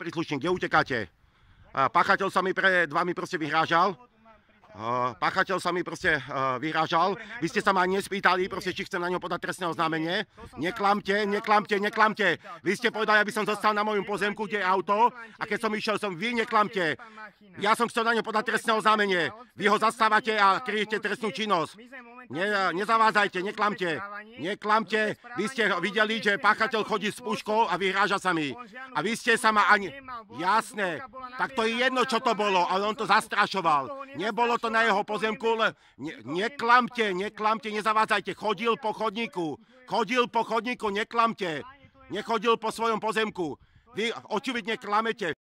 príslušník, kde utekáte? Páchateľ sa mi pred vami proste vyhrážal. Páchateľ sa mi proste vyhrážal. Vy ste sa ma nespýtali, proste, či chcem na ňo podať trestné oznámenie. Neklamte. Vy ste povedali, aby som zostal na mojom pozemku, kde je auto. A keď som išiel, vy neklamte. Ja som chcel na ňo podať trestné oznámenie. Vy ho zastávate a kryjete trestnú činnosť. Nezavádzajte, neklamte. Vy ste videli, že páchateľ chodí s puškou a vyhráža sa mi. A vy ste sa ma ani... Jasné, tak to je jedno, čo to bolo, ale on to zastrašoval. Nebolo to na jeho pozemku, ale neklamte, nezavádzajte. Chodil po chodníku, neklamte. Nechodil po svojom pozemku. Vy očividne klamete.